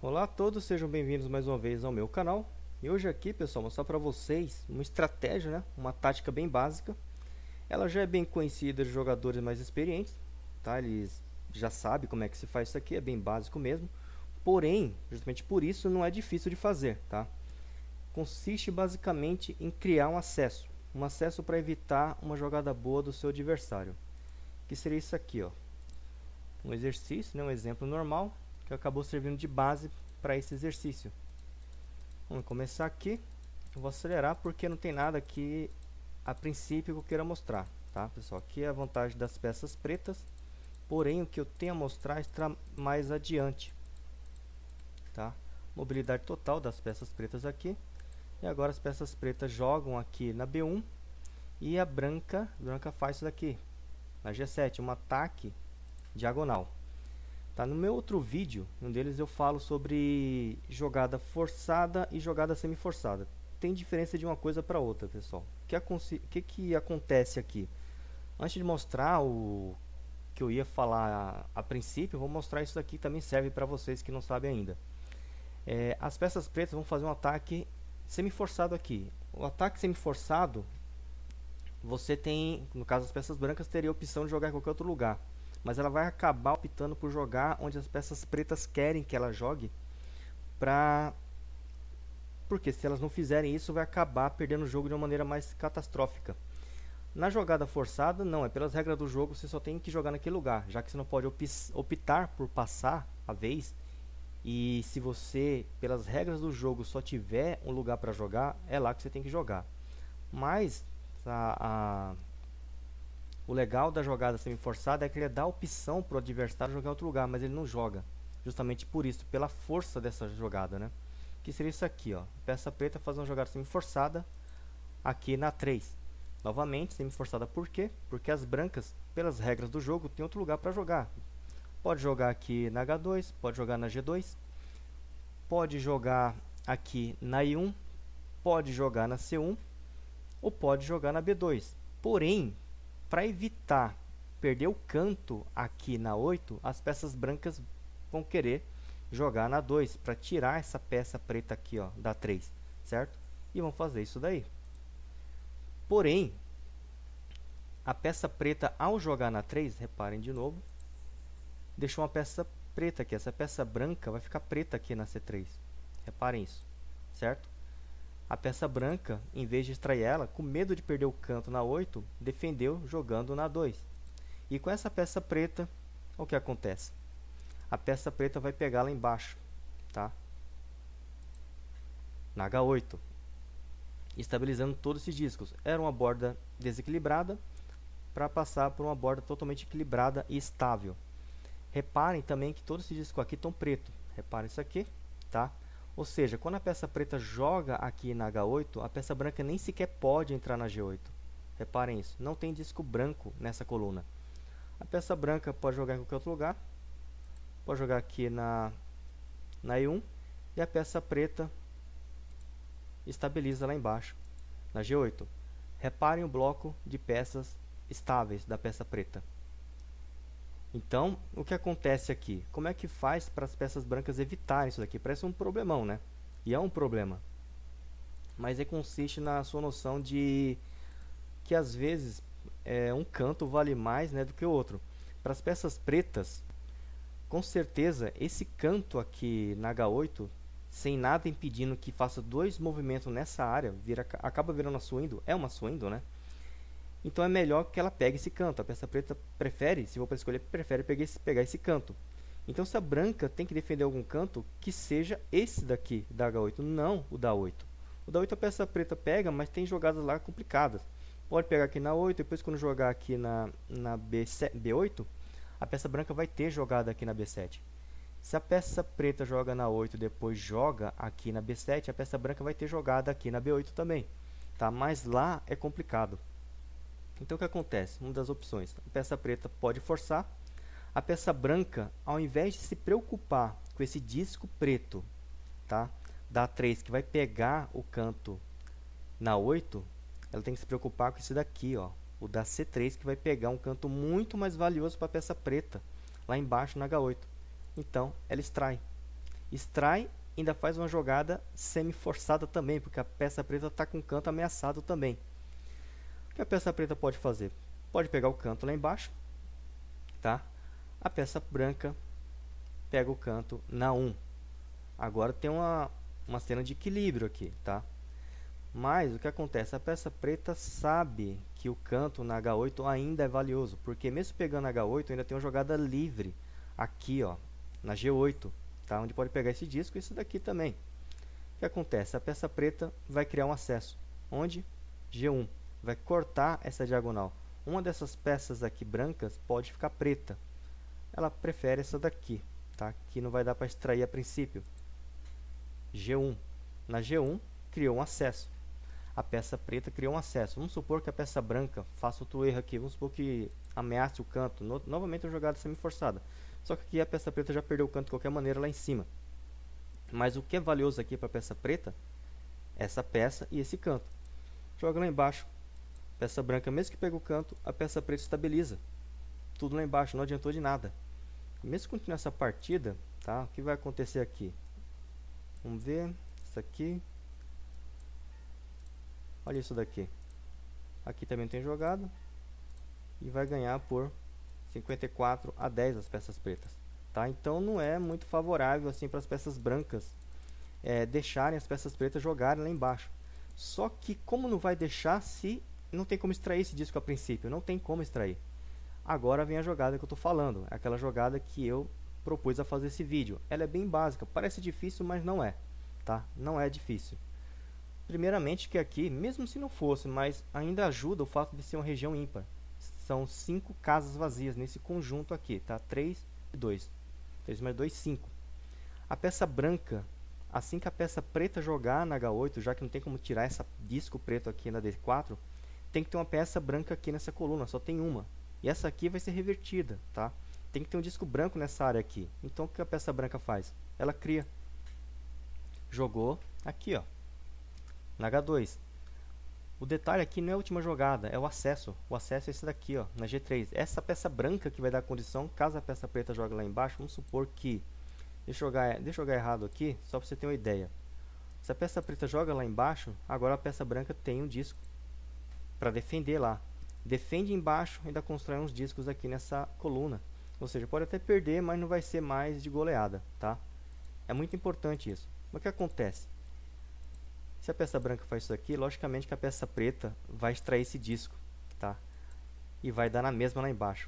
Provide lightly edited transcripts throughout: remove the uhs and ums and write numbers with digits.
Olá a todos, sejam bem-vindos mais uma vez ao meu canal. E hoje aqui, pessoal, vou mostrar para vocês uma estratégia, né? Uma tática bem básica. Ela já é bem conhecida de jogadores mais experientes, tá? Eles já sabem como é que se faz isso aqui, é bem básico mesmo. Porém, justamente por isso não é difícil de fazer, tá? Consiste basicamente em criar um acesso para evitar uma jogada boa do seu adversário. Que seria isso aqui, ó. Um exercício, né? Um exemplo normal que acabou servindo de base para esse exercício. Vamos começar aqui. Eu vou acelerar porque não tem nada aqui a princípio que eu queira mostrar, tá, pessoal? Aqui é a vantagem das peças pretas, porém o que eu tenho a mostrar está mais adiante, tá? Mobilidade total das peças pretas aqui. E agora as peças pretas jogam aqui na B1 e a branca faz isso daqui, na G7, um ataque diagonal. Tá, no meu outro vídeo, um deles eu falo sobre jogada forçada e jogada semi-forçada. Tem diferença de uma coisa para outra, pessoal. O que acontece aqui? Antes de mostrar o que eu ia falar a princípio, eu vou mostrar isso daqui, também serve para vocês que não sabem ainda. As peças pretas vão fazer um ataque semi-forçado aqui. O ataque semi-forçado, você tem, no caso das peças brancas, teria a opção de jogar em qualquer outro lugar. Mas ela vai acabar optando por jogar onde as peças pretas querem que ela jogue, porque se elas não fizerem isso, vai acabar perdendo o jogo de uma maneira mais catastrófica. Na jogada forçada, não, é pelas regras do jogo, você só tem que jogar naquele lugar, já que você não pode optar por passar a vez, e se você, pelas regras do jogo, só tiver um lugar para jogar, é lá que você tem que jogar. Mas o legal da jogada semi-forçada é que ele dá a opção para o adversário jogar em outro lugar, mas ele não joga. Justamente por isso, pela força dessa jogada, né? Que seria isso aqui, ó. Peça preta faz uma jogada semi-forçada aqui na 3. Novamente, semi-forçada por quê? Porque as brancas, pelas regras do jogo, tem outro lugar para jogar. Pode jogar aqui na H2, pode jogar na G2, pode jogar aqui na I1, pode jogar na C1 ou pode jogar na B2. Porém, para evitar perder o canto aqui na 8, as peças brancas vão querer jogar na 2 para tirar essa peça preta aqui, ó, da 3, certo? E vão fazer isso daí. Porém, a peça preta ao jogar na 3, reparem de novo, deixou uma peça preta aqui. Essa peça branca vai ficar preta aqui na C3. Reparem isso, certo? A peça branca, em vez de extrair ela, com medo de perder o canto na 8, defendeu jogando na 2. E com essa peça preta, o que acontece? A peça preta vai pegar lá embaixo, tá? Na H8, estabilizando todos esses discos. Era uma borda desequilibrada para passar por uma borda totalmente equilibrada e estável. Reparem também que todos esses discos aqui estão preto. Reparem isso aqui, tá? Ou seja, quando a peça preta joga aqui na H8, a peça branca nem sequer pode entrar na G8. Reparem isso, não tem disco branco nessa coluna. A peça branca pode jogar em qualquer outro lugar, pode jogar aqui na I1, e a peça preta estabiliza lá embaixo, na G8. Reparem o bloco de peças estáveis da peça preta. Então, o que acontece aqui? Como é que faz para as peças brancas evitarem isso daqui? Parece um problemão, né? E é um problema. Mas consiste na sua noção de que às vezes um canto vale mais, né, do que o outro. Para as peças pretas, com certeza, esse canto aqui na H8, sem nada impedindo que faça dois movimentos nessa área, acaba virando uma swing, é uma swing, né? Então é melhor que ela pegue esse canto. A peça preta prefere, se for para escolher, prefere pegar esse canto. Então se a branca tem que defender algum canto, que seja esse daqui da H8, não o da 8. O da 8 a peça preta pega, mas tem jogadas lá complicadas. Pode pegar aqui na 8, depois quando jogar aqui na B8, a peça branca vai ter jogada aqui na B7. Se a peça preta joga na 8 e depois joga aqui na B7, a peça branca vai ter jogada aqui na B8 também. Tá? Mas lá é complicado. Então o que acontece? Uma das opções, a peça preta pode forçar, a peça branca, ao invés de se preocupar com esse disco preto, tá, da 3 que vai pegar o canto na 8, ela tem que se preocupar com esse daqui, ó, o da C3, que vai pegar um canto muito mais valioso para a peça preta, lá embaixo na H8. Então ela extrai. Extrai, ainda faz uma jogada semi-forçada também, porque a peça preta está com o canto ameaçado também. O que a peça preta pode fazer? Pode pegar o canto lá embaixo, tá? A peça branca pega o canto na 1. Agora tem uma cena de equilíbrio aqui, tá? Mas o que acontece? A peça preta sabe que o canto na H8 ainda é valioso, porque mesmo pegando H8 ainda tem uma jogada livre aqui, ó, na G8, tá? Onde pode pegar esse disco e esse daqui também. O que acontece? A peça preta vai criar um acesso, onde G1 vai cortar essa diagonal. Uma dessas peças aqui brancas pode ficar preta. Ela prefere essa daqui, tá? Que não vai dar para extrair a princípio. G1. Na G1 criou um acesso. A peça preta criou um acesso. Vamos supor que a peça branca faça outro erro aqui. Vamos supor que ameace o canto. Novamente uma jogada semi-forçada. Só que aqui a peça preta já perdeu o canto de qualquer maneira lá em cima. Mas o que é valioso aqui para a peça preta? Essa peça e esse canto. Joga lá embaixo. Peça branca, mesmo que pegue o canto, a peça preta estabiliza. Tudo lá embaixo, não adiantou de nada. Mesmo que continue essa partida, tá? O que vai acontecer aqui? Vamos ver. Isso aqui. Olha isso daqui. Aqui também tem jogada. E vai ganhar por 54-10 as peças pretas. Tá? Então não é muito favorável assim para as peças brancas deixarem as peças pretas jogarem lá embaixo. Só que como não vai deixar se não tem como extrair esse disco a princípio? Não tem como extrair. Agora vem a jogada que eu estou falando. É aquela jogada que eu propus a fazer esse vídeo. Ela é bem básica. Parece difícil, mas não é. Tá? Não é difícil. Primeiramente que aqui, mesmo se não fosse, mas ainda ajuda o fato de ser uma região ímpar. São 5 casas vazias nesse conjunto aqui, tá? 3 e 2. 3 mais 2, 5. A peça branca, assim que a peça preta jogar na H8, já que não tem como tirar esse disco preto aqui na D4, tem que ter uma peça branca aqui nessa coluna, só tem uma. E essa aqui vai ser revertida, tá? Tem que ter um disco branco nessa área aqui. Então o que a peça branca faz? Ela cria. Jogou aqui, ó. Na H2. O detalhe aqui não é a última jogada, é o acesso. O acesso é esse daqui, ó, na G3. Essa peça branca que vai dar a condição, caso a peça preta jogue lá embaixo, vamos supor que... Deixa eu jogar errado aqui, só para você ter uma ideia. Se a peça preta joga lá embaixo, agora a peça branca tem um disco para defender lá. Defende embaixo e ainda constrói uns discos aqui nessa coluna. Ou seja, pode até perder, mas não vai ser mais de goleada, tá? É muito importante isso. Mas o que acontece? Se a peça branca faz isso aqui, logicamente que a peça preta vai extrair esse disco, tá? E vai dar na mesma lá embaixo.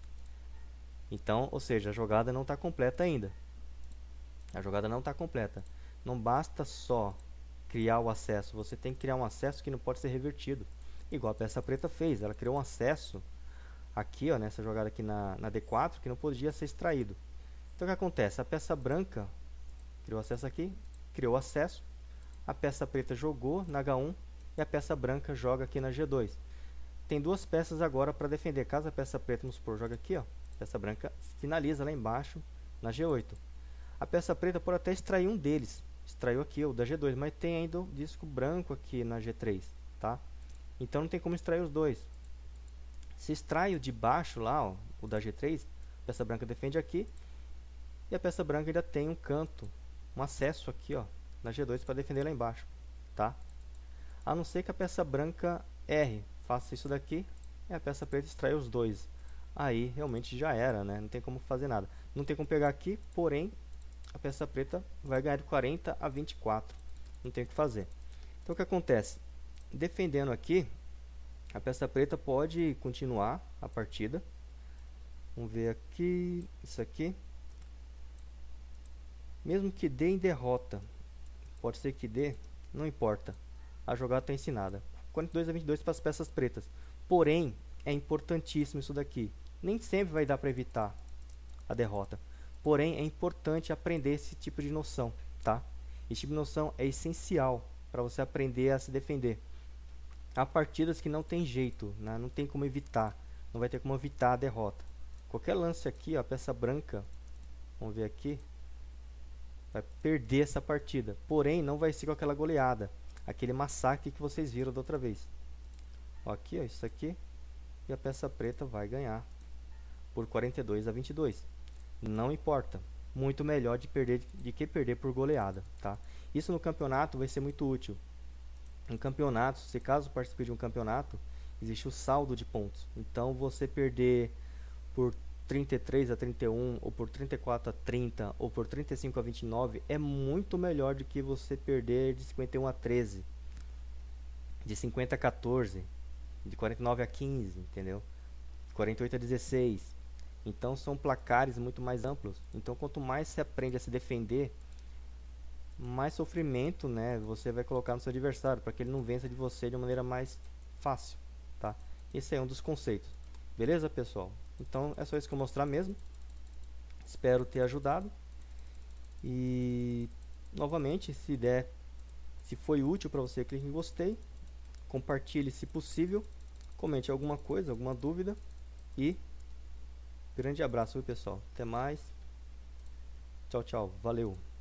Então, ou seja, a jogada não está completa ainda. A jogada não está completa. Não basta só criar o acesso, você tem que criar um acesso que não pode ser revertido. Igual a peça preta fez, ela criou um acesso aqui, ó, nessa jogada aqui na D4, que não podia ser extraído. Então o que acontece? A peça branca criou acesso aqui, criou acesso. A peça preta jogou na H1 e a peça branca joga aqui na G2. Tem duas peças agora para defender. Caso a peça preta, vamos supor, joga aqui, ó, a peça branca finaliza lá embaixo na G8. A peça preta pode até extrair um deles. Extraiu aqui o da G2, mas tem ainda o disco branco aqui na G3, tá? Então não tem como extrair os dois. Se extrai o de baixo lá, ó, o da G3, a peça branca defende aqui e a peça branca ainda tem um canto, um acesso aqui, ó, na G2 para defender lá embaixo, tá? A não ser que a peça branca erre, faça isso daqui e a peça preta extrai os dois. Aí realmente já era, né? Não tem como fazer nada. Não tem como pegar aqui, porém a peça preta vai ganhar de 40-24. Não tem o que fazer. Então o que acontece? Defendendo aqui, a peça preta pode continuar a partida. Vamos ver aqui, isso aqui. Mesmo que dê em derrota, pode ser que dê, não importa. A jogada está ensinada. 42-22 para as peças pretas. Porém, é importantíssimo isso daqui. Nem sempre vai dar para evitar a derrota. Porém, é importante aprender esse tipo de noção, tá? Esse tipo de noção é essencial para você aprender a se defender. Há partidas que não tem jeito, né? Não tem como evitar. Não vai ter como evitar a derrota. Qualquer lance aqui, ó, a peça branca, vamos ver aqui, vai perder essa partida. Porém, não vai ser com aquela goleada, aquele massacre que vocês viram da outra vez. Ó, aqui, ó, isso aqui, e a peça preta vai ganhar por 42-22. Não importa. muito melhor de que perder por goleada, tá? Isso no campeonato vai ser muito útil. Em campeonatos, se caso participe de um campeonato, existe o saldo de pontos. Então você perder por 33 a 31, ou por 34 a 30, ou por 35 a 29 é muito melhor do que você perder de 51 a 13, de 50 a 14, de 49 a 15, entendeu? 48 a 16. Então são placares muito mais amplos. Então quanto mais você aprende a se defender, mais sofrimento, né, você vai colocar no seu adversário para que ele não vença de você de uma maneira mais fácil, tá? Esse é um dos conceitos. Beleza, pessoal? Então é só isso que eu vou mostrar mesmo. Espero ter ajudado. E novamente, se foi útil para você, clique em gostei, compartilhe se possível, comente alguma coisa, alguma dúvida e grande abraço, viu, pessoal? Até mais. Tchau, tchau. Valeu.